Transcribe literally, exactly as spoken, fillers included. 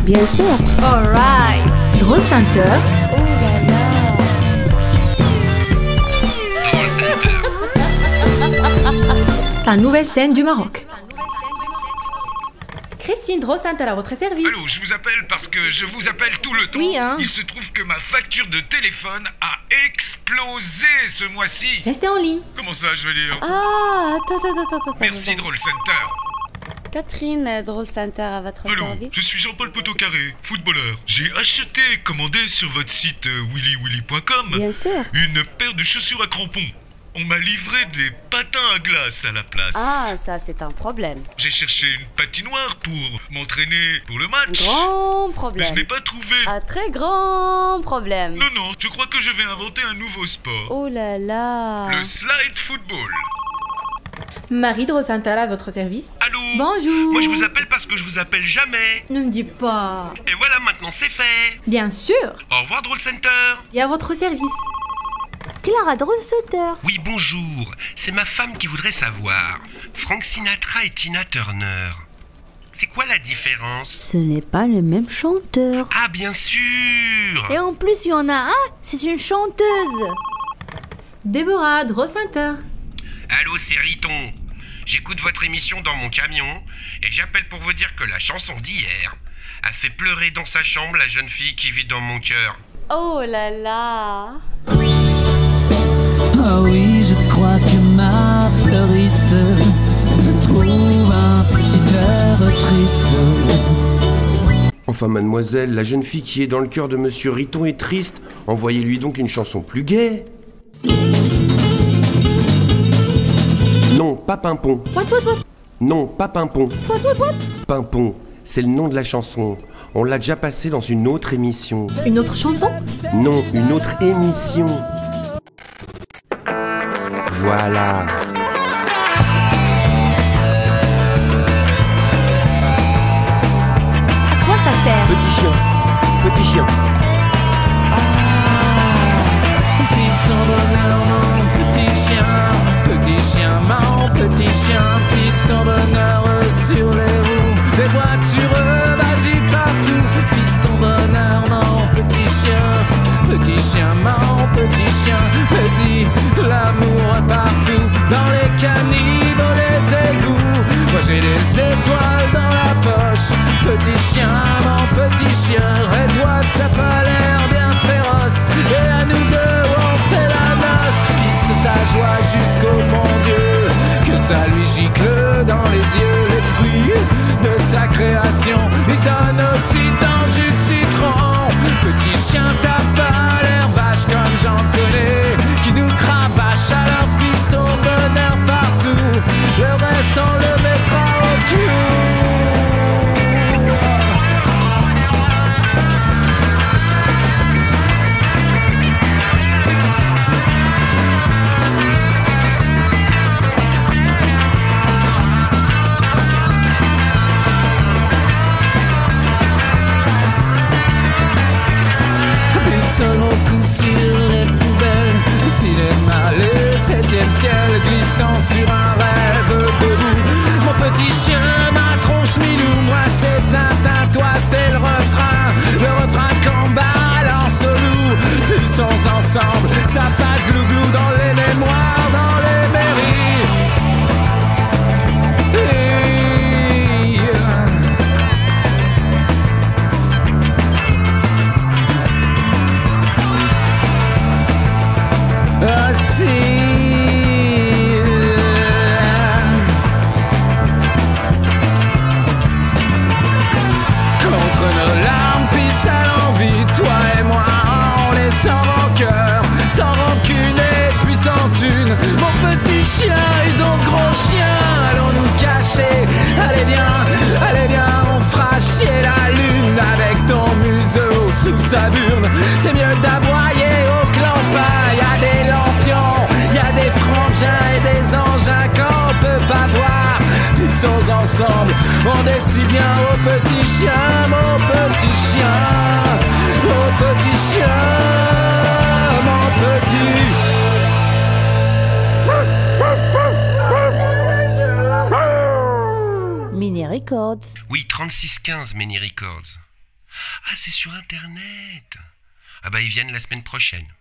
Bien sûr. Alright. Drôle Center. Oh là là. La nouvelle scène du Maroc. Christine, Drôle Center à votre service. Allô, je vous appelle parce que je vous appelle tout le temps. Oui, hein. Il se trouve que ma facture de téléphone a explosé ce mois-ci. Restez en ligne. Comment ça, je veux dire Ah, attends, attends, attends, attends. Merci, attends. Drôle Center. Catherine, euh, Drôle Center à votre Allô, service. je suis Jean-Paul Potocaré, footballeur. J'ai acheté, commandé sur votre site euh, willy willy point com Bien sûr. une paire de chaussures à crampons. On m'a livré des patins à glace à la place. Ah, ça c'est un problème. J'ai cherché une patinoire pour m'entraîner pour le match. Grand Mais problème. je n'ai pas trouvé. Un très grand problème. Non, non, je crois que je vais inventer un nouveau sport. Oh là là. Le slide football. Marie, Drôle Center à votre service. Allô? Bonjour. Moi je vous appelle parce que je vous appelle jamais. Ne me dis pas. Et voilà, maintenant c'est fait. Bien sûr. Au revoir Drôle Center. Et à votre service. Clara Drôle Center. Oui, bonjour. C'est ma femme qui voudrait savoir. Frank Sinatra et Tina Turner. C'est quoi la différence? Ce n'est pas le même chanteur. Ah, bien sûr. Et en plus, il y en a un, c'est une chanteuse. Déborah, Drôle Center. Allô, c'est Riton. J'écoute votre émission dans mon camion et j'appelle pour vous dire que la chanson d'hier a fait pleurer dans sa chambre la jeune fille qui vit dans mon cœur. Oh là là. Ah oui, je crois que ma fleuriste se trouve un petit air triste. Enfin, mademoiselle, la jeune fille qui est dans le cœur de Monsieur Riton est triste. Envoyez-lui donc une chanson plus gaie. Non, pas Pimpon. What, what, what? Non, pas Pimpon. What, what, what? Pimpon, c'est le nom de la chanson. On l'a déjà passé dans une autre émission. Une autre chanson? Non, une autre émission. Voilà. À quoi ça sert? Petit chien. Petit chien. Piston bonheur, mon petit chien. Petit chien, mon petit chien. Piston bonheur sur les roues des voitures, vas-y partout. Piston bonheur, mon petit chien. Petit chien, mon petit chien. Vas-y, l'amour partout. Dans les caniveaux, les égouts. Moi j'ai des étoiles dans la poche. Petit chien, mon petit chien. Et toi t'as pas l'air bien féroce. Et à nous deux on fait la noce. Pisse ta joie jusqu'au bon Dieu. Que ça lui gicle dans les yeux les fruits de sa création. Il donne aussi dans le jus de citron. Petit chien t'as pas l'air vache comme j'en connais. Qui nous cravache à leur piston bonheur partout. Le reste on le mettra au cul. Seulement coup sur les poubelles. Cinéma, le septième ciel glissant sur un rêve debout. Mon petit chien, ma tronche milou. Moi c'est Tintin, toi c'est le refrain. Le refrain qu'on balance au loup. Puissons ensemble, ça fasse glou-glou dans les mémoires, dans les mairies. Et... contre nos larmes, pisse à l'envie, toi et moi, on est sans rancœur, sans rancune et puis sans thune. Mon petit chien, ils ont gros chien, allons nous cacher. Allez viens, allez viens, on fera chier la lune avec ton museau sous sa burne. C'est mieux d'aboyer au clampin, y'a des lampions, y'a des frangins et des engins qu'on peut pas voir. Pissons ensemble, on est si bien au petit chien, mon petit chien, mon petit chien, mon petit. Mini Records. Oui, trente-six quinze Mini Records. Ah, c'est sur Internet. Ah bah ils viennent la semaine prochaine.